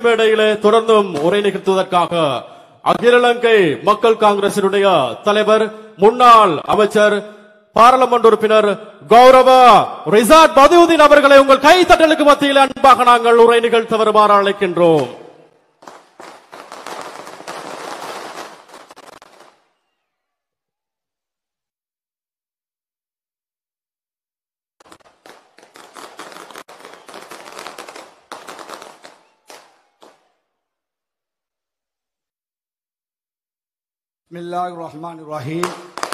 மேடையிலே தொடர்ந்தும் உரை நிகழ்த்துவதற்காக அகில இலங்கை மக்கள் காங்கிரசினுடைய தலைவர் முன்னாள் அமைச்சர் பாராளுமன்ற உறுப்பினர் கௌரவ ரிசாட் பதியுதீன் அவர்களை உங்கள் கைத்தட்டலுக்கு மத்தியில் அன்பாக நாங்கள் உரை நிகழ்த்த வருமாறு அழைக்கின்றோம். Bismillahirrahmanirrahim.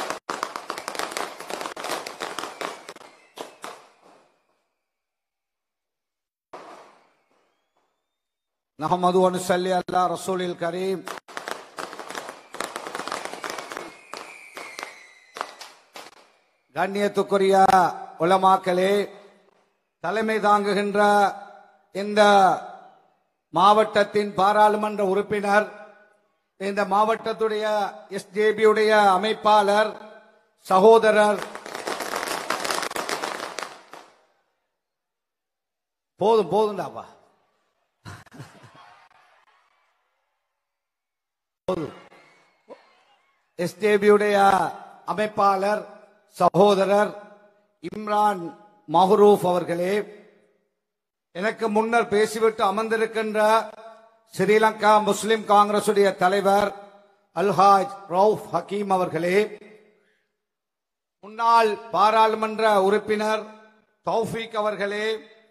Nahmadu wa nusalli ala Rasulil Karim. கண்ணியத்துக்குரிய உலமாக்களே, தலைமை தாங்குகின்ற இந்த மாவட்டத்தின் பாராளுமன்ற உறுப்பினர், இந்த மாவட்டத்துடைய எஸ்ஜேபியுடைய அமைப்பாளர் சகோதரர், போதும்டாப்பா, எஸ்ஜேபியுடைய அமைப்பாளர் சகோதரர் இம்ரான் மஹ்ரூப் அவர்களே, எனக்கு முன்னர் பேசிவிட்டு அமர்ந்திருக்கின்ற ஸ்ரீலங்கா முஸ்லிம் காங்கிரசுடைய தலைவர் அல்ஹாஜ் ரவுஃப் ஹக்கீம் அவர்களே, முன்னாள் பாராளுமன்ற உறுப்பினர் தௌஃபீக் அவர்களே,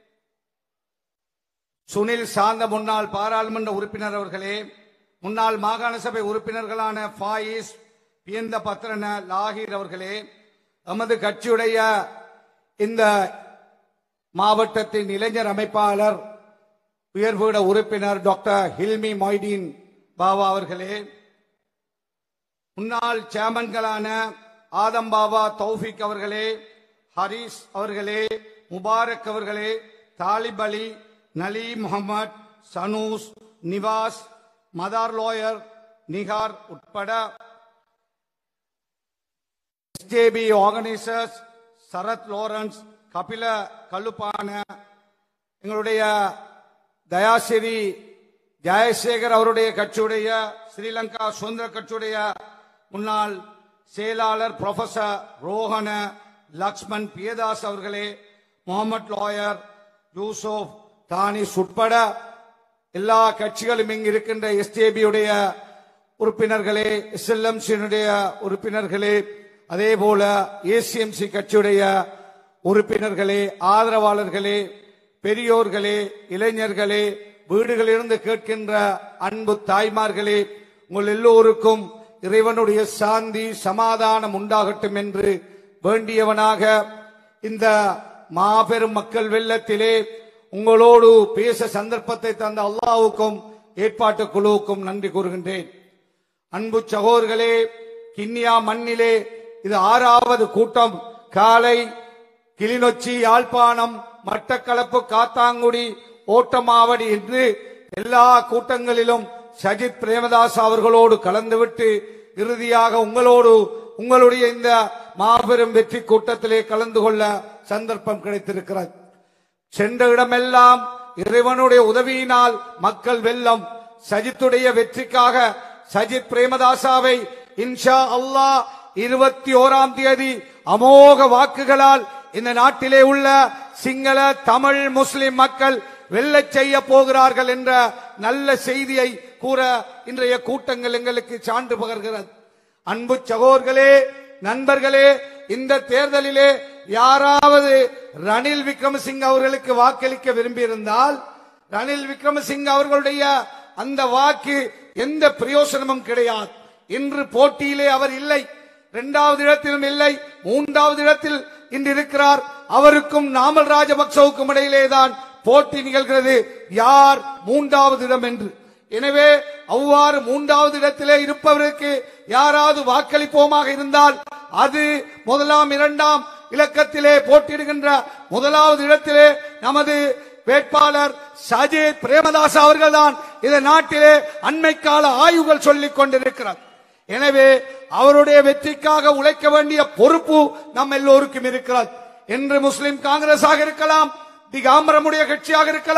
சுனில் சாந்த முன்னாள் பாராளுமன்ற உறுப்பினர் அவர்களே, முன்னாள் மாகாண சபை உறுப்பினர்களான ஃபாயிஸ் பியந்த பத்ரன லாகிர் அவர்களே, எமது கட்சியுடைய இந்த மாவட்டத்தின் இளைஞர் அமைப்பாளர் உயர்வீட உறுப்பினர் டாக்டர் ஹில்மி மொய்தீன் பாபா அவர்களே, முன்னாள் சேர்மன்களான ஆதம் பாபா தௌஃபிக் அவர்களே, ஹரிஸ் அவர்களே, முபாரக் அவர்களே, தாலிப் அலி, நலி முகமது, சனூஸ், நிவாஸ், மதார் லோயர், நிகார் உட்பட எஸ்ஜேபி ஆர்கனைசர்ஸ், சரத் லாரன்ஸ், கபில கல்லுப்பான, எங்களுடைய தயாசிரி ஜெயசேகர் அவருடைய கட்சியுடைய ஸ்ரீலங்கா சுதந்திர கட்சியுடைய முன்னாள் செயலாளர் புரொஃபசர் ரோஹன லக்ஷ்மன் பியதாஸ் அவர்களே, முகமது லாயர், யூசுப் தானிஸ் உட்பட எல்லா கட்சிகளும் இங்கு இருக்கின்ற எஸ்ஜேபியுடைய உறுப்பினர்களே, எஸ்எல்எம்சியினுடைய உறுப்பினர்களே, அதே போல ஏசிஎம்சி கட்சியுடைய உறுப்பினர்களே, ஆதரவாளர்களே, பெரியோர்களே, இளைஞர்களே, வீடுகளிலிருந்து கேட்கின்ற அன்பு தாய்மார்களே, உங்கள் எல்லோருக்கும் இறைவனுடைய சாந்தி சமாதானம் உண்டாகட்டும் என்று வேண்டியவனாக இந்த மாபெரும் மக்கள் வெள்ளத்திலே உங்களோடு பேச சந்தர்ப்பத்தை தந்த அல்லாஹ்வுக்கும் ஏற்பாட்டு குழுவுக்கும் நன்றி கூறுகின்றேன். அன்பு சகோதரர்களே, கிண்ணியா மண்ணிலே இது 6வது கூட்டம். காலை கிளிநொச்சி, யாழ்ப்பாணம், மட்டக்களப்பு, காத்தாங்குடி, ஓட்டமாவடி என்று எல்லா கூட்டங்களிலும் சஜித் பிரேமதாஸ் அவர்களோடு கலந்துவிட்டு இறுதியாக உங்களுடைய இந்த மாபெரும் வெற்றி கூட்டத்திலே கலந்து கொள்ள சந்தர்ப்பம் கிடைத்திருக்கிறது. சென்ற இடமெல்லாம் இறைவனுடைய உதவியினால் மக்கள் வெள்ளம். சஜித்துடைய வெற்றிக்காக சஜித் பிரேமதாசாவை இன்ஷா அல்லாஹ் 21ஆம் தேதி அமோக வாக்குகளால் இந்த நாட்டிலே உள்ள சிங்கள, தமிழ், முஸ்லிம் மக்கள் வெல்லச் செய்ய போகிறார்கள் என்ற நல்ல செய்தியை கூற இன்றைய கூட்டங்கள் எங்களுக்கு சான்று பகர்கிறது. அன்பு சகோதரர்களே, நண்பர்களே, இந்த தேர்தலிலே யாராவது ரணில் விக்ரமசிங்க அவர்களுக்கு வாக்களிக்க விரும்பியிருந்தால் ரணில் விக்ரமசிங்க அவர்களுடைய அந்த வாக்கு எந்த பிரயோசனமும் கிடையாது. இன்று போட்டியிலே அவர் இல்லை, 2வது இடத்திலும் இல்லை, 3வது இடத்தில் இன்று இருக்கிறார். அவருக்கும் நாமல் ராஜபக்சவுக்கும் இடையிலேதான் போட்டி நிகழ்கிறது, யார் 3வது இடம் என்று. எனவே அவ்வாறு 3வது இடத்திலே இருப்பவருக்கு யாராவது வாக்களிப்போமாக இருந்தால் அது 1ஆம் 2ஆம் இலக்கத்திலே போட்டியிடுகின்ற 1வது இடத்திலே நமது வேட்பாளர் சஜித் பிரேமதாஸ் அவர்கள்தான் இந்த நாட்டிலே அண்மைக்கால ஆய்வுகள் சொல்லிக் கொண்டிருக்கிறார். எனவே அவருடைய வெற்றிக்காக உழைக்க வேண்டிய பொறுப்பு நம் எல்லோருக்கும் இருக்கிறது. என்று முஸ்லிம் காங்கிரஸாக இருக்கலாம், திகாம்பரமுடைய கட்சியாக இருக்கலாம்,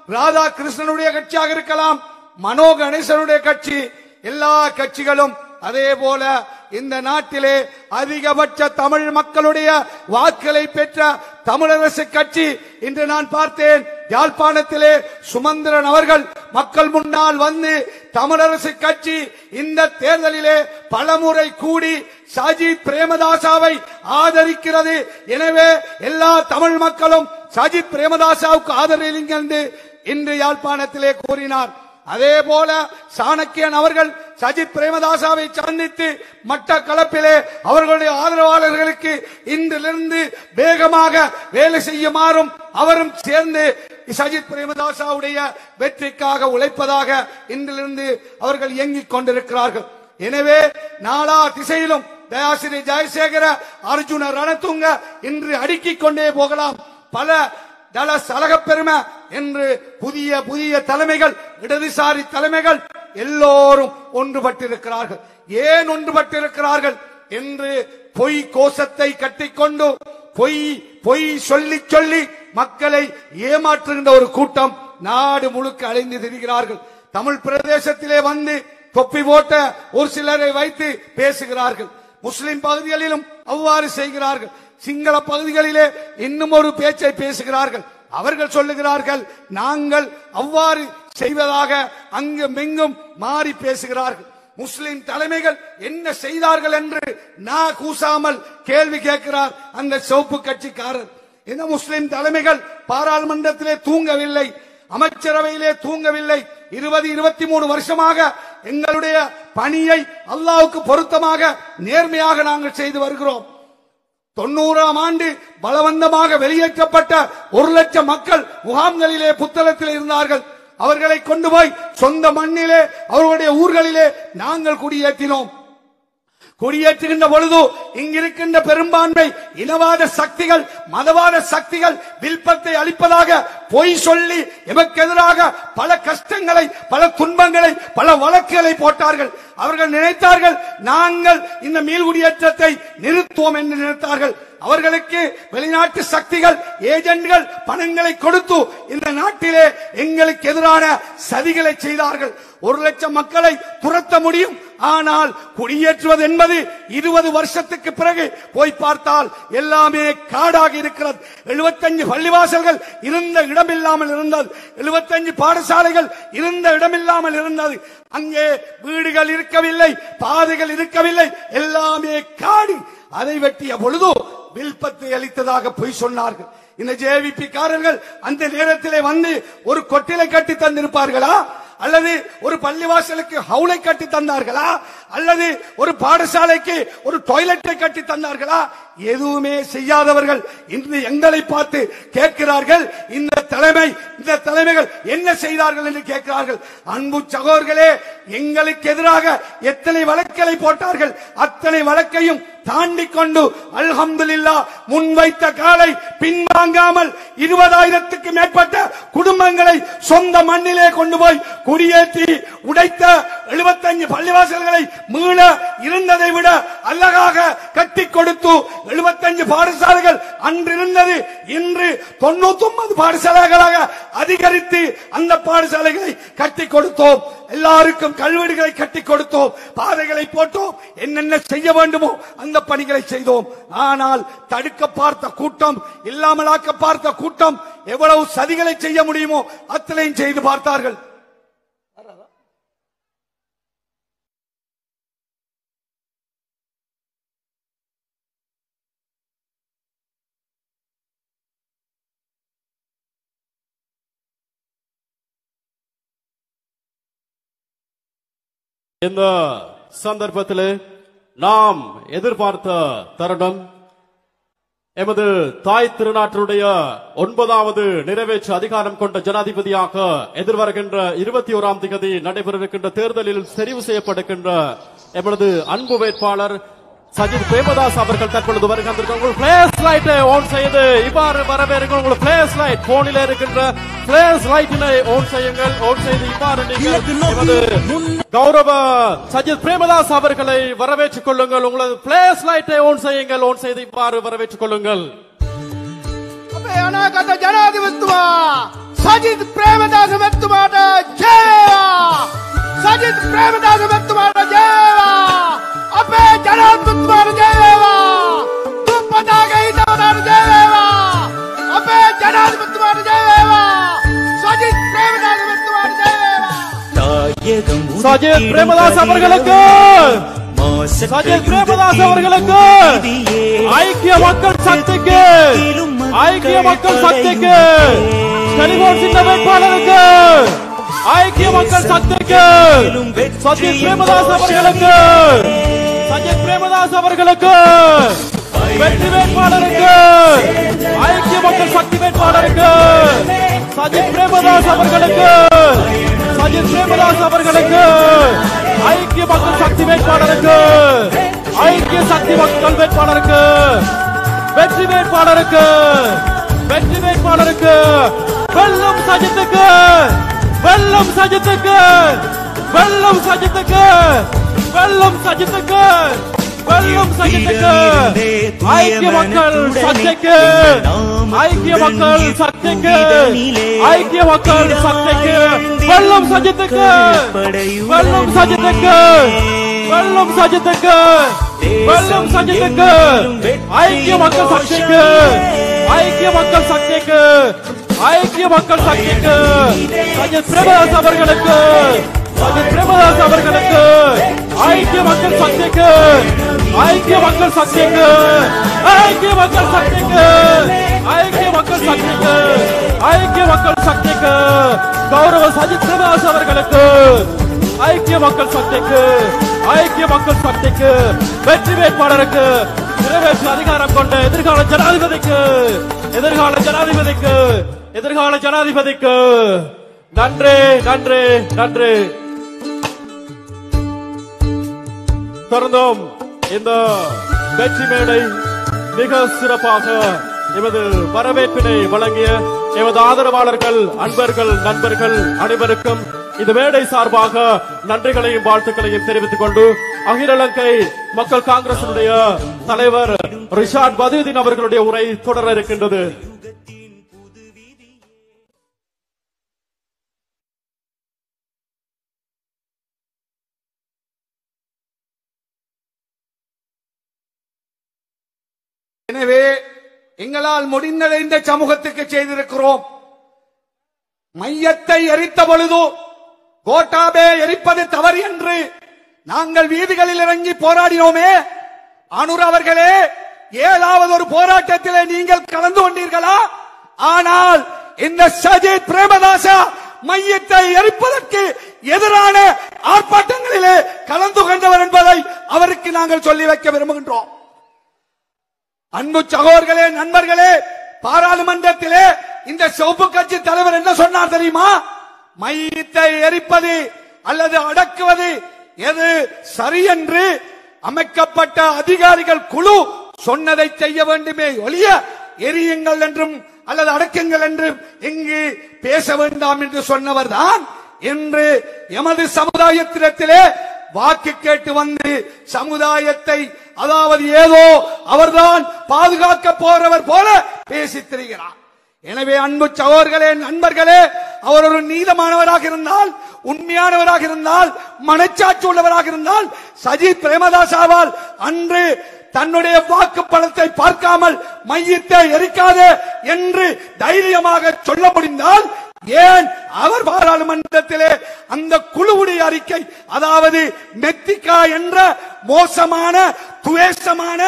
ராதாகிருஷ்ணனுடைய கட்சியாக இருக்கலாம், மனோ கணேசனுடைய கட்சி, எல்லா கட்சிகளும் அதே போல இந்த நாட்டிலே அதிகபட்ச தமிழ் மக்களுடைய வாக்களை பெற்ற தமிழரசு கட்சி. இன்று நான் பார்த்தேன், யாழ்ப்பாணத்திலே சுமந்திரன் அவர்கள் மக்கள் முன்னால் வந்து தமிழரசு கட்சி இந்த தேர்தலிலே பலமுறை கூடி சஜித் பிரேமதாசாவை ஆதரிக்கிறது. எனவே எல்லா தமிழ் மக்களும் சஜித் பிரேமதாசாவுக்கு ஆதரவளிங்கள் என்று இன்று யாழ்ப்பாணத்திலே கூறினார். அதே போல சாணக்கியன் அவர்கள் சஜித் பிரேமதாசாவை சந்தித்து மட்டக்களப்பிலே அவர்களுடைய ஆதரவாளர்களுக்கு இன்றிலிருந்து வேகமாக வேலை செய்யுமாறும் அவரும் சேர்ந்து சஜித் பிரேமதாசாவுடைய வெற்றிக்காக உழைப்பதாக இன்றிலிருந்து அவர்கள் இயங்கிக் கொண்டிருக்கிறார்கள். எனவே நாலா திசையிலும் தயாசிரி ஜெயசேகர, அர்ஜுன ரணதுங்க இன்று அடுக்கிக் கொண்டே போகலாம். பல தல சலக பெருமை என்று புதிய புதிய தலைமைகள், இடதுசாரி தலைமைகள் எல்லோரும் ஒன்றுபட்டிருக்கிறார்கள். ஏன் ஒன்றுபட்டிருக்கிறார்கள் என்று பொய் கோஷத்தை கட்டிக்கொண்டு பொய் சொல்லி சொல்லி மக்களை ஏமாற்றுகின்ற ஒரு கூட்டம் நாடு முழுக்க அலைந்து திரிகிறார்கள். தமிழ் பிரதேசத்திலே வந்து தொப்பி போட்ட ஒரு சிலரை வைத்து பேசுகிறார்கள். முஸ்லிம் பகுதிகளிலும் அவ்வாறு செய்கிறார்கள். சிங்கள பகுதிகளிலே இன்னும் ஒரு பேச்சை பேசுகிறார்கள். அவர்கள் சொல்லுகிறார்கள் நாங்கள் அவ்வாறு செய்வதாக அங்கும் எங்கும் மாறி பேசுகிறார்கள். முஸ்லிம் தலைமைகள் என்ன செய்தார்கள் என்று நான் கூசாமல் கேள்வி கேட்கிறார் அந்த சிவப்பு கட்சிக்காரர். இந்த முஸ்லிம் தலைமைகள் பாராளுமன்றத்திலே தூங்கவில்லை, அமைச்சரவையிலே தூங்கவில்லை. 20-23 வருஷமாக எங்களுடைய பணியை அல்லாஹ்வுக்கு பொருத்தமாக நேர்மையாக நாங்கள் செய்து வருகிறோம். 90ஆம் ஆண்டு பலவந்தமாக வெளியேற்றப்பட்ட 1 லட்சம் மக்கள் முகாம்களிலே புத்தளத்தில் இருந்தார்கள். அவர்களை கொண்டு போய் சொந்த மண்ணிலே அவர்களுடைய ஊர்களிலே நாங்கள் குடியேற்றினோம். குடியேற்றுகின்ற பொழுது இங்கிருக்கின்ற பெரும்பான்மை இனவாத சக்திகள், மதவாத சக்திகள் வில்பத்தை அளிப்பதாக பொய் சொல்லி எமக்கு எதிராக பல கஷ்டங்களை, பல துன்பங்களை, பல வழக்குகளை போட்டார்கள். அவர்கள் நினைத்தார்கள் நாங்கள் இந்த மீள்குடியேற்றத்தை நிறுத்துவோம் என்று நினைத்தார்கள். அவர்களுக்கு வெளிநாட்டு சக்திகள், ஏஜென்ட்கள் பணங்களை கொடுத்து இந்த நாட்டிலே எங்களுக்கு எதிரான சதிகளை செய்தார்கள். 1 லட்சம் மக்களை துரத்த முடியும், ஆனால் குடியேற்றுவது என்பது 20 வருஷத்துக்கு பிறகு போய் பார்த்தால் எல்லாமே காடாக இருக்கிறது. 75 பள்ளிவாசல்கள் இருந்த இடமில்லாமல் இருந்தது, 75 பாடசாலைகள் இருந்த இடமில்லாமல் இருந்தது. அங்கே வீடுகள் இருக்கவில்லை, பாதைகள் இருக்கவில்லை, எல்லாமே காடு. அதை வெட்டிய பொழுது வில்பத்தை அளித்ததாக பொய் சொன்னார்கள். இந்த ஜேவிபி காரர்கள் அந்த நேரத்திலே வந்து ஒரு கொட்டிலை கட்டி தந்திருப்பார்களா, அல்லது ஒரு பள்ளிவாசலுக்கு ஹவுலை கட்டி தந்தார்களா, அல்லது ஒரு பாடசாலைக்கு ஒரு டாய்லெட்டை கட்டி தந்தார்களா? எதுவுமே செய்யாதவர்கள் இன்று எங்களை பார்த்து கேட்கிறார்கள், இந்த தலைமைகள் என்ன செய்தார்கள் என்று கேட்கிறார்கள். அன்பு சகோதரர்களே, எங்களுக்கு எதிராக எத்தனை வழக்குகளை போட்டார்கள், அத்தனை வழக்கையும் தாண்டி கொண்டு அல்ஹம்துலில்லாஹ் முன்வைத்த காலை பின்வாங்காமல் 20,000க்கு மேற்பட்ட குடும்பங்களை சொந்த மண்ணிலே கொண்டு போய் குடியேற்றி உடைத்த 75 பள்ளிவாசல்களை மீள இருந்ததை விட அழகாக கட்டி கொடுத்து 75 பாடசாலைகள் அன்றிருந்தது இன்று 99 பாடசாலைகளாக அதிகரித்து அந்த பாடசாலைகளை கட்டி கொடுத்தோம். எல்லாருக்கும் கல்வீடுகளை கட்டி கொடுத்தோம், பாதைகளை போட்டோம், என்னென்ன செய்ய வேண்டுமோ அந்த பணிகளை செய்தோம். ஆனால் தடுக்க பார்த்த கூட்டம், இல்லாமலாக்க பார்த்த கூட்டம் எவ்வளவு சதிகளை செய்ய முடியுமோ அத்தனையும் செய்து பார்த்தார்கள். இந்த சந்தர்ப்பத்திலே நாம் எதிர்பார்த்த தருணம், எமது தாய் திருநாட்டினுடைய 9வது நிறைவேற்று அதிகாரம் கொண்ட ஜனாதிபதியாக எதிர்வருகின்ற 21ஆம் தேதி நடைபெறவிருக்கின்ற தேர்தலில் தெரிவு செய்யப்படுகின்ற எமது அன்பு வேட்பாளர் சஜித் பிரேமதாஸ் அவர்கள் தற்பொழுது வருகின்ற உங்கள் பிளேஸ் லைட்டை ஆன் செய்து இவ்வாறு வரவேற்க. உங்கள் பிளேஸ் லைட் போனில் இருக்கின்ற பிளேஸ் லைட்டினை ஆன் செய்யுங்கள். ஆன் செய்து இவ்வாறு நீங்கள் கௌரவ சஜித் பிரேமதாஸ் அவர்களை வரவேற்றுக் கொள்ளுங்கள். உங்களது பிளேஸ் லைட்டை ஆன் செய்யுங்கள். ஆன் செய்து இவ்வாறு வரவேற்றுக் கொள்ளுங்கள். ஜனாதிபதித்துவ සජිත් ප්‍රේමදාස මැතිතුමාට ජයවා! සජිත් ප්‍රේමදාස මැතිතුමාට ජයවා! අපේ ජනාධිපතිතුමාට ජයවා! දුප්පතාගේ හිතවතට ජයවා! අපේ ජනාධිපතිතුමාට ජයවා! சஜித் பிரேமதாஸ் மருத்துவர் சஜித் பிரேமதாஸ் அவர்களுக்கு சஜித் பிரேமதாஸ் அவர்களுக்கு ஐக்கிய மக்கள் சக்திக்கு ஐக்கிய மக்கள் சக்திக்கு டெலிபோன் சின்ன வேட்பாளருக்கு ஐக்கிய மக்கள் சக்திக்கு சஜித் பிரேமதாஸ் அவர்களுக்கு சஜித் பிரேமதாஸ் அவர்களுக்கு வெற்றி வேட்பாளருக்கு ஐக்கிய மக்கள் சக்தி வேட்பாளருக்கு சஜித் பிரேமதாஸ் அவர்களுக்கு சஜித் பிரேமதாஸ் அவர்களுக்கு ஐக்கிய மக்கள் சக்தி வேட்பாளருக்கு ஐக்கிய சக்தி மக்கள் வேட்பாளருக்கு வெற்றி வேட்பாளருக்கு வெற்றி வேட்பாளருக்கு வெல்லும் சஜித்துக்கு வெல்லும் சஜித்துக்கு வெல்லும் சஜித்துக்கு வெல்லும் சஜித்துக்கு வெல்லும் சஜித்துக்கு ஐக்கிய மக்கள் சக்திக்கு ஐக்கிய மக்கள் சக்திக்கு ஐக்கிய மக்கள் சக்திக்கு வெல்லும் சஜித்துக்கு வெல்லும் சஜித்துக்கு வெல்லும் சஜித்துக்கு வெல்லும் சஜித்துக்கு ஐக்கிய மக்கள் சக்திக்கு ஐக்கிய மக்கள் சக்திக்கு ஐக்கிய மக்கள் சக்திக்கு சஜித் பிரேமதாஸ் அவர்களுக்கு சஜித் பிரேமதாஸ் அவர்களுக்கு ஐக்கிய மக்கள் சக்திக்கு ஐக்கிய மக்கள் சக்திக்கு ஐக்கிய மக்கள் சக்திக்கு ஐக்கிய மக்கள் சக்திக்கு ஐக்கிய மக்கள் சக்திக்கு கௌரவ சஜித் பிரேமதாஸ் அவர்களுக்கு ஐக்கிய மக்கள் சக்திக்கு ஐக்கிய மக்கள் சக்திக்கு வெற்றி வேட்பாளருக்கு நிறைவேற்று அதிகாரம் கொண்ட எதிர்கால ஜனாதிபதிக்கு எதிர்கால ஜனாதிபதிக்கு எதிர்கால ஜனாதிபதிக்கு நன்றி நன்றி நன்றி. தொடர்ந்தும் இந்த வெற்றி மேடை மிக சிறப்பாக எமது வரவேற்பினை வழங்கிய எமது ஆதரவாளர்கள் அன்பர்கள் நண்பர்கள் அனைவருக்கும் இந்த மேடை சார்பாக நன்றிகளையும் வாழ்த்துக்களையும் தெரிவித்துக் கொண்டு அகில இலங்கை மக்கள் காங்கிரசினுடைய தலைவர் ரிஷாட் பதியுதீன் அவர்களுடைய உரை தொடர இருக்கின்றது. எனவே எங்களால் முடிந்ததை இந்த சமூகத்துக்கு செய்திருக்கிறோம். மையத்தை எரித்த பொழுது கோட்டாபே எரிப்பது தவறு என்று நாங்கள் வீதிகளில் இறங்கி போராடினோமே. அனுர் அவர்களே, ஏதாவது ஒரு போராட்டத்திலே நீங்கள் கலந்து கொண்டீர்களா? ஆனால் இந்த சஜித் பிரேமதாச மையத்தை எரிப்பதற்கு எதிரான ஆர்ப்பாட்டங்களிலே கலந்து கொண்டவர் என்பதை அவருக்கு நாங்கள் சொல்லி வைக்க விரும்புகின்றோம். அன்பு சகோதரர்களே, நண்பர்களே, பாராளுமன்றத்திலே இந்த சிவப்பு கட்சி தலைவர் என்ன சொன்னார் தெரியுமா? மையத்தை எரிப்பது அல்லது அடக்குவது எது சரி என்று அமைக்கப்பட்ட அதிகாரிகள் குழு சொன்னதை செய்ய வேண்டுமே ஒழிய எரியுங்கள் என்றும் அல்லது அடக்குங்கள் என்றும் இங்கு பேச வேண்டாம் என்று சொன்னவர் தான் என்று எமது சமுதாயத்திலே வாக்கு கேட்டு வந்து சமுதாயத்தை அதாவது ஏதோ அவர்தான் பாதுகாக்க போறவர் போல பேசி திரிகிறார். எனவே அன்பு சகோதரர்களே, நண்பர்களே, அவர் ஒரு நீதமானவராக இருந்தால், உண்மையானவராக இருந்தால், மனச்சாட்சி உள்ளவராக இருந்தால் சஜித் பிரேமதாசாவால் அன்று தன்னுடைய வாக்கு பலத்தை பார்க்காமல் மையத்தை எரிக்காதே என்று தைரியமாக சொல்ல முடிந்தால் ஏன் அவர் பாராளுமன்றத்திலே அந்த குழுவுடைய அறிக்கை, அதாவது மெத்திகா என்ற மோசமான துவேஷமான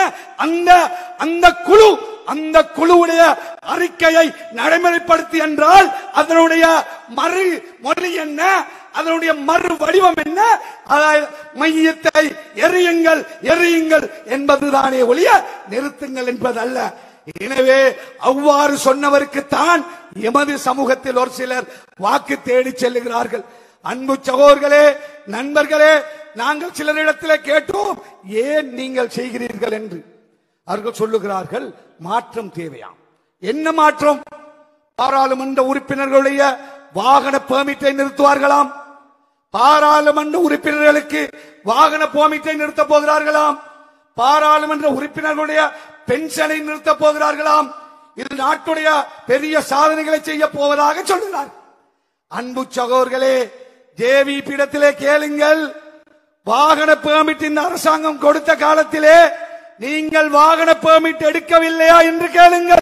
அந்த குழுவுடைய அறிக்கையை நடைமுறைப்படுத்தி என்றால் அதனுடைய மறு மொழி என்ன, அதனுடைய மறு வடிவம் என்ன? மையத்தை எரியுங்கள் எரியுங்கள் என்பதுதானே ஒழிய நிறுத்துங்கள் என்பதல்ல. எனவே அவ்வாறு சொன்னவருக்குத்தான் எமது சமூகத்தில் ஒரு சிலர் வாக்கு தேடி செல்லுகிறார்கள். அன்பு சகோதரர்களே, நண்பர்களே, நாங்கள் சிலரிடத்தில் கேட்டோம், ஏன் நீங்கள் செய்கிறீர்கள் என்று. அவர்கள் சொல்லுகிறார்கள், மாற்றம் தேவையாம். என்ன மாற்றம்? பாராளுமன்ற உறுப்பினர்களுடைய வாகன பெர்மிட்டை நிறுத்துவார்களாம். பாராளுமன்ற உறுப்பினர்களுக்கு வாகன பெர்மிட்டை நிறுத்த போகிறார்களாம். பாராளுமன்ற உறுப்பினர்களுடைய பென்ஷனை நிறுத்த போகிறார்களாம். இது நாட்டுடைய பெரிய சாதனைகளை செய்ய போவதாக சொல்கிறார். அன்பு சகோதரர்களே, ஜேவி பீடத்திலே கேளுங்கள். வாகன பெர்மிட் இந்த அரசாங்கம் கொடுத்த காலத்திலே நீங்கள் வாகன பெர்மிட் எடுக்கவில்லையா என்று கேளுங்கள்.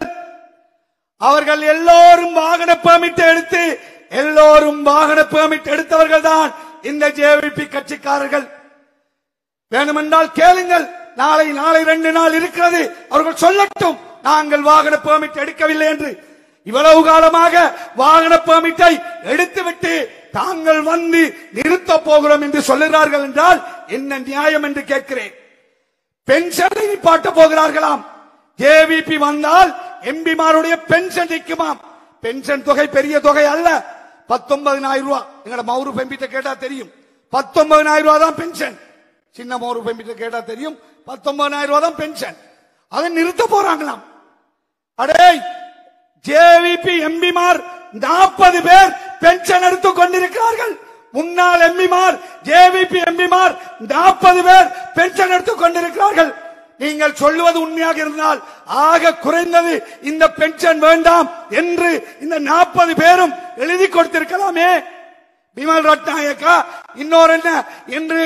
அவர்கள் எல்லோரும் வாகன பெர்மிட் எடுத்து எல்லோரும் வாகன பெர்மிட் எடுத்தவர்கள் தான் இந்த ஜேவிபி கட்சிக்காரர்கள். வேணுமென்றால் கேளுங்கள். நாளை 2 நாள் இருக்கிறது, அவர்கள் சொல்லட்டும் நாங்கள் வாகன பெர்மிட் எடுக்கவில்லை என்று. இவ்வளவு காலமாக வாகன பெர்மிட்டை எடுத்துவிட்டு தாங்கள் வந்து நிறுத்த போகிறோம் என்று சொல்லுகிறார்கள் என்றால் என்ன நியாயம் என்று கேட்கிறேன். பென்ஷனை நிப்பாட்ட போகிறார்களாம். ஜேவிபி வந்தால் எம்பிமாருடைய பென்ஷன் நிற்குமாம். பென்ஷன் தொகை பெரிய தொகை அல்ல, 19,000 ரூபாய். எங்கட மௌரு பெம்பிட்ட கேட்டா தெரியும், 19,000 ரூபாய் தான் பென்ஷன். சின்ன மௌரு பெம்பிட்ட கேட்டா தெரியும், 19,000 ரூபாய் தான் பென்ஷன். அதை நிறுத்த போறாங்களாம். அடே, ஜேவிபி எம்பிமார் 40 பேர் பென்ஷன் எடுத்துக் கொண்டிருக்கிறார்கள். முன்னாள் எம்பிமார், ஜேவிபி எம்பிமார் 40 பேர் பென்ஷன் எடுத்துக் கொண்டிருக்கிறார்கள். நீங்கள் சொல்லுவது உண்மையாக இருந்தால் ஆக குறைந்தது இந்த பென்ஷன் வேண்டாம் என்று இந்த 40 பேரும் எழுதி கொடுத்திருக்கலாமே. பிமல் ரட்நாயக்கா இன்னொரு என்ன என்று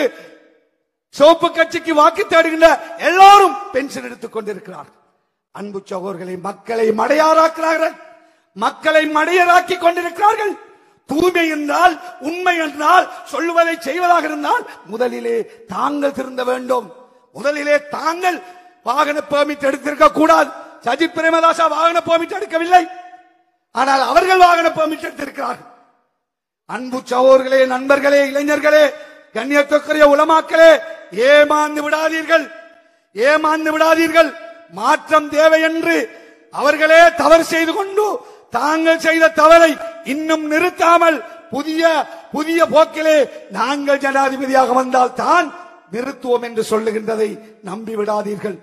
சோப்பு கட்சிக்கு வாக்கு தேடுகின்ற எல்லாரும் பென்ஷன் எடுத்துக் கொண்டிருக்கிறார்கள். அன்பு சகோதரர்களை, மக்களை மடையாராக்கிறார்கள், மக்களை மடையராக்கி கொண்டிருக்கிறார்கள். தூய்மை என்றால், உண்மை என்றால், சொல்லுவதை செய்வதாக இருந்தால் முதலிலே தாங்கள் திருந்த வேண்டும். முதலிலே தாங்கள் வாகன பெர்மிட் எடுத்திருக்க கூடாது. சஜித் பிரேமதாசா வாகன பெர்மிட் எடுக்கவில்லை, ஆனால் அவர்கள் வாகன பெர்மிட் எடுத்திருக்கிறார்கள். அன்பு சகோதரர்களே, நண்பர்களே, இளைஞர்களே, கண்ணியத்துக்குரிய உலமாக்களே, ஏமாந்து விடாதீர்கள், ஏமாந்து விடாதீர்கள். மாற்றம் தேவை என்று அவர்களே தவறு செய்து கொண்டு தாங்கள் செய்த தவறை இன்னும் நிறுத்தாமல் புதிய புதிய போக்கிலே நாங்கள் ஜனாதிபதியாக வந்தால் தான் நிறுத்துவோம் என்று சொல்லுகின்றதை நம்பி விடாதீர்கள்.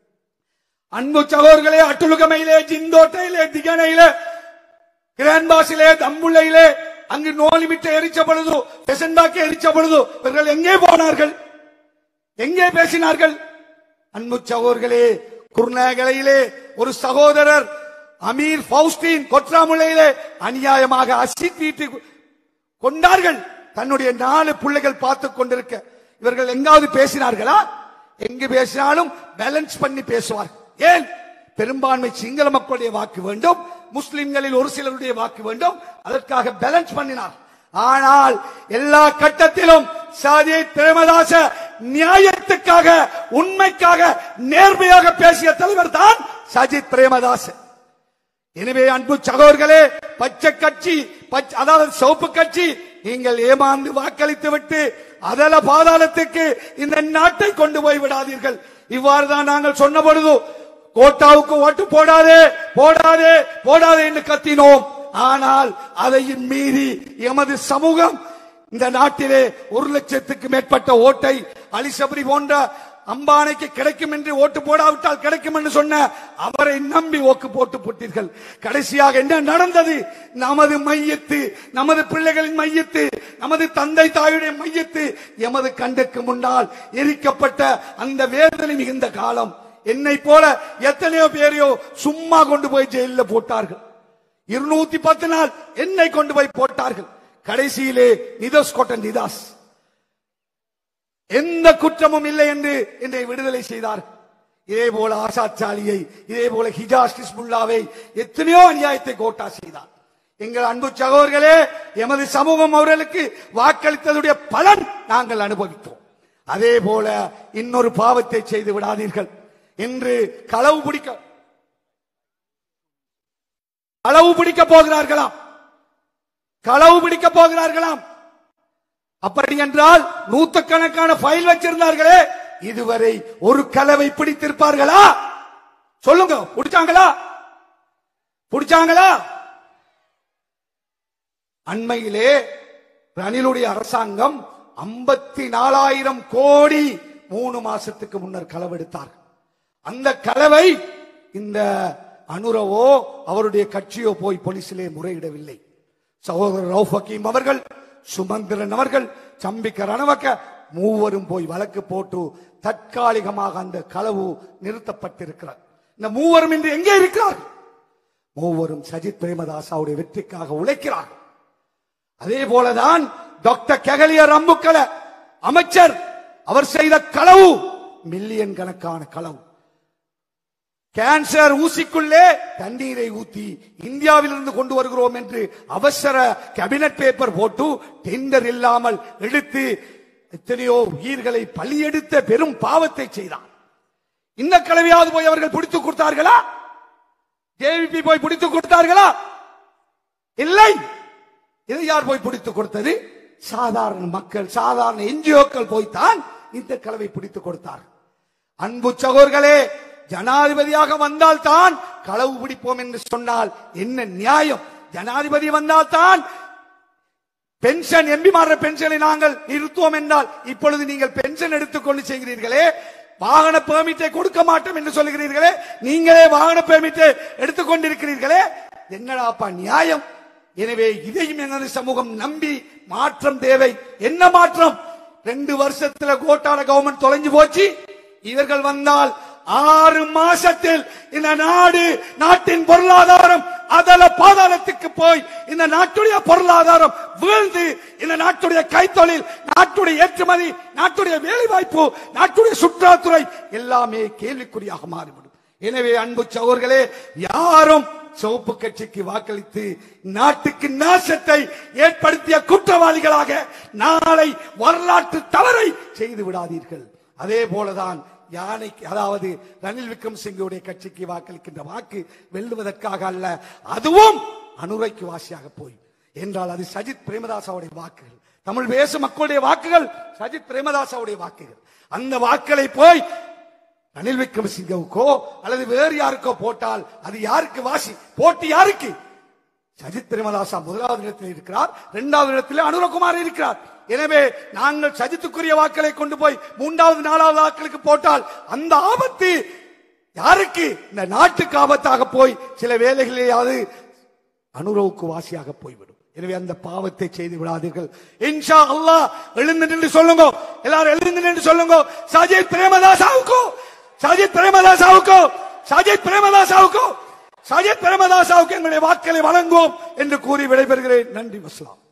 அன்பு சகோதரர்களே, அட்டுலுகமையிலே, ஜிந்தோட்டையிலே, திகனையிலே, கிரான்பாசிலே, தம்புள்ளையிலே, அங்கு நோலிமிட்ட எரிச்ச பொழுது, பெசண்டாக்கி எரிச்ச பொழுது இவர்கள் எங்கே போனார்கள்? எங்கே பேசினார்கள்? அன்பு சகோதரர்களே, குர்நாகலையிலே ஒரு சகோதரர் அமீர் பவுஸ்டீன் கொற்றாமுலையிலே அநியாயமாக அசிட் வீட்டு கொண்டார்கள். தன்னுடைய 4 பிள்ளைகள் பார்த்துக் கொண்டிருக்க இவர்கள் எங்காவது பேசினார்களா? எங்கு பேசினாலும் பேலன்ஸ் பண்ணி பேசுவார். ஏன்? பெரும்பான்மை சிங்கள மக்களுடைய வாக்கு வேண்டும், முஸ்லிம்களில் ஒரு சிலருடைய வாக்கு வேண்டும், அதற்காக பேலன்ஸ் பண்ணினார். ஆனால் எல்லா கட்டத்திலும் சஜித் பிரேமதாச நியாயத்துக்காக, உண்மைக்காக, நேர்மையாக பேசிய தலைவர் தான் சஜித் பிரேமதாச. எனவே அன்பு சகோதரர்களே, பச்சை கட்சி, அதாவது சிவப்பு கட்சி, நீங்கள் ஏமாந்து வாக்களித்து விட்டு அதல பாதாளத்துக்கு இந்த நாட்டை கொண்டு போய் விடாதீர்கள். இவ்வாறு தான் நாங்கள் சொன்ன பொழுது கோட்டாவுக்கு ஓட்டு போடாதே போடாதே போடாதே என்று கத்தினோம். ஆனால் அதையும் மீறி எமது சமூகம் இந்த நாட்டிலே 1 லட்சத்துக்கு மேற்பட்ட ஓட்டை அலிசபரி போன்ற அம்பானைக்கு கிடைக்கும் என்று ஓட்டு போடாவிட்டால் கிடைக்கும் என்று சொன்ன அவரை நம்பி ஓட்டு போட்டு போட்டீர்கள். கடைசியாக என்ன நடந்தது? நமது மையத்து, நமது பிள்ளைகளின் மையத்து, நமது தந்தை தாயுடைய மையத்து எமது கண்ணுக்கு முன்னால் எரிக்கப்பட்ட அந்த வேதனை மிகுந்த காலம். என்னை போல எத்தனையோ பேரையோ சும்மா கொண்டு போய் ஜெயிலில் போட்டார்கள். 210 நாள் என்னை கொண்டு போய் போட்டார்கள். கடைசியிலே நிதோஸ் கோட்டன் நிதாஸ் எந்த குற்றமும் இல்லை என்று என்னை விடுதலை செய்தார். இதே போல ஆசாத் சாலியை, இதே போல ஹிஜாஸ் ஹிஸ்புல்லாவை, எத்தனையோ அநியாயத்தை கோட்டா செய்தார். எங்கள் அன்பு சகோதரர்களே, எமது சமூகம் அவர்களுக்கு வாக்களித்ததுடைய பலன் நாங்கள் அனுபவித்தோம். அதே போல இன்னொரு பாவத்தை செய்து விடாதீர்கள். இன்று களவு பிடிக்க போகிறார்களாம், களவு பிடிக்க போகிறார்களாம். அப்படி என்றால் 100கணக்கான ஃபைல் வச்சிருந்தார்களே, இதுவரை ஒரு களவை பிடித்திருப்பார்களா? சொல்லுங்க, பிடிச்சாங்களா? பிடிச்சாங்களா? அண்மையிலே ரணிலுடைய அரசாங்கம் 54,000 கோடி 3 மாசத்துக்கு முன்னர் களவெடுத்தார்கள். அந்த களவை இந்த அனுரவோ அவருடைய கட்சியோ போய் போலீசிலே முறையிடவில்லை. சகோதரர் ரவுஃப் ஹக்கீம் அவர்கள், சுமந்திரன் அவர்கள், சம்பிக்க ரணவக்க மூவரும் போய் வழக்கு போட்டு தற்காலிகமாக அந்த களவு நிறுத்தப்பட்டிருக்கிறார். இந்த மூவரும் இன்று எங்கே இருக்கிறார்கள்? மூவரும் சஜித் பிரேமதாசாவுடைய வெற்றிக்காக உழைக்கிறார்கள். அதே போலதான் டாக்டர் கெகலிய ரம்புக்கல அமைச்சர் அவர் செய்த களவு மில்லியன் கணக்கான களவு. கேன்சர் ஊசிக்குள்ளே தண்ணீரை ஊத்தி இந்தியாவிலிருந்து கொண்டு வருகிறோம் என்று அவசர கேபினட் பேப்பர் போட்டு டெண்டர் இல்லாமல் எடுத்து எத்தனையோ உயிர்களை பலியெடுத்த பெரும் பாவத்தை செய்தார். இந்த கலவையாவது போய் அவர்கள் பிடித்துக் கொடுத்தார்களா? ஜேவிபி போய் பிடித்துக் கொடுத்தார்களா? இல்லை. இதை யார் போய் பிடித்துக் கொடுத்தது? சாதாரண மக்கள், சாதாரண என்ஜிஓக்கள் போய்தான் இந்த கலவை பிடித்துக் கொடுத்தார். அன்பு சகோதரர்களே, ஜனாதிபதியாக வந்தால் தான் களவு பிடிப்போம் என்று சொன்னால் என்ன நியாயம்? ஜனாதிபதி வந்தால் தான் பென்ஷன், எம்பிமார பென்ஷனை நாங்கள் நிறுத்துவோம் என்றால் இப்பொழுது நீங்கள் பென்ஷன் எடுத்துக்கொண்டு செய்கிறீர்களே, வாகன பெர்மிட்டை கொடுக்க மாட்டோம் என்று சொல்லுகிறீர்களே, நீங்களே வாகன பெர்மிட்டை எடுத்துக்கொண்டிருக்கிறீர்களே, என்னடாப்பா நியாயம்? எனவே இதையும் எனது சமூகம் நம்பி மாற்றம் தேவை. என்ன மாற்றம்? 2 வருஷத்துல கோட்டால கவர்மெண்ட் தொலைஞ்சு போச்சு. இவர்கள் வந்தால் 6 மாசத்தில் இந்த நாட்டின் பொருளாதாரம் அதல பாதாளத்துக்கு போய் இந்த நாட்டுடைய பொருளாதாரம் வீழ்ந்து இந்த நாட்டுடைய கைத்தொழில், நாட்டுடைய ஏற்றுமதி, நாட்டுடைய வேலை வாய்ப்பு, நாட்டுடைய சுற்றுலாத்துறை எல்லாமே கேள்விக்குறியாக மாறிவிடும். எனவே அன்பு சகோதரர்களே, யாரும் சிவப்பு கட்சிக்கு வாக்களித்து நாட்டுக்கு நாசத்தை ஏற்படுத்திய குற்றவாளிகளாக நாளை வரலாற்று தவறை செய்து விடாதீர்கள். அதே போலதான் யானைக்கு, அதாவது ரணில் விக்ரமசிங்கவுடைய கட்சிக்கு வாக்களிக்கின்ற வாக்கு வெல்லுவதற்காக அல்ல, அதுவும் அனுரைக்கு வாசியாக போய் என்றால் அது சஜித் பிரேமதாசாவுடைய வாக்குகள், தமிழ் பேசும் மக்களுடைய வாக்குகள், சஜித் பிரேமதாசாவுடைய வாக்குகள். அந்த வாக்களை போய் ரணில் விக்ரமசிங்கவுக்கோ அல்லது வேறு யாருக்கோ போட்டால் அது யாருக்கு வாசி? போட்டி யாருக்கு? சஜித் பிரேமதாசா 1வது இடத்தில் இருக்கிறார், 2வது இடத்தில் அனுரகுமார் இருக்கிறார். எனவே நாங்கள் சஜித்துக்குரிய வாக்களை கொண்டு போய் 3வது 4வது வாக்களுக்கு போட்டால் அந்த ஆபத்து யாருக்கு? இந்த நாட்டுக்கு ஆபத்தாக போய் சில வேளைகளிலேயாவது அனுரவுக்கு வாசியாக போய்விடும். எனவே அந்த பாவத்தை செய்து விடாதீர்கள். இன்ஷா அல்லாஹ் எழுந்து நின்று சொல்லுங்க, எல்லாரும் எழுந்து நின்று சொல்லுங்க, சஜித் பிரேமதாசாவுக்கு, சஜித் பிரேமதாசாவுக்கு, சஜித் பிரேமதாசாவுக்கு, சஜித் பிரேமதாசாவுக்கு எங்களுடைய வாக்களை வழங்குவோம் என்று கூறி விடைபெறுகிறேன். நன்றி. வஸ்ஸலாம்.